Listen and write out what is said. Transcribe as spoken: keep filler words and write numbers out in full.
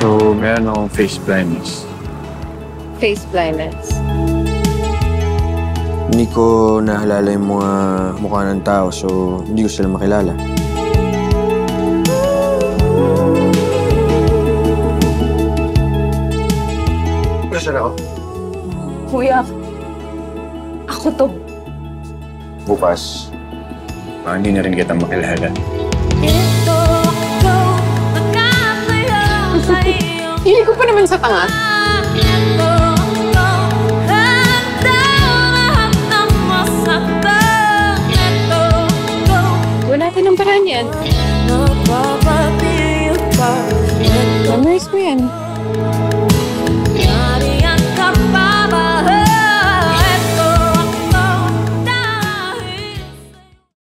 So, meron akong face blindness. Face blindness. Hindi ko nahalala yung mga mukha ng tao, so hindi ko sila makilala. Nasaan ako? Kuya, ako to. Bukas, baka hindi na rin kita makilala. Hindi ko pa naman sa tanga. Wala natin ang paraan yan. Memories mo yan.